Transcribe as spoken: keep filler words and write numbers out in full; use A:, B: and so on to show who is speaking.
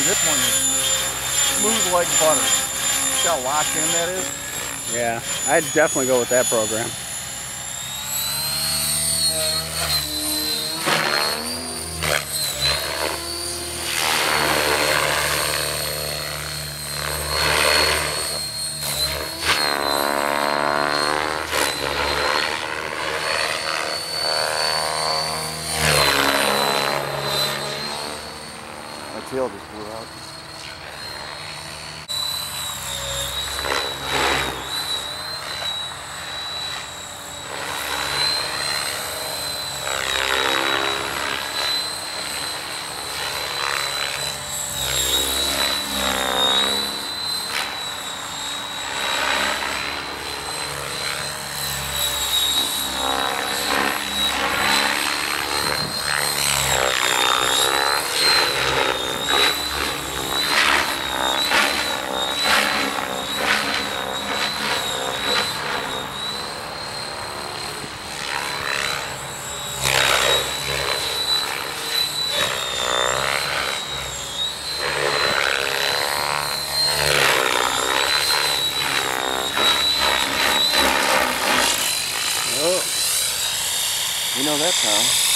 A: See, this one is smooth like butter. See how locked in that is?
B: Yeah, I'd definitely go with that program.
A: My tail just blew out. You know that sound.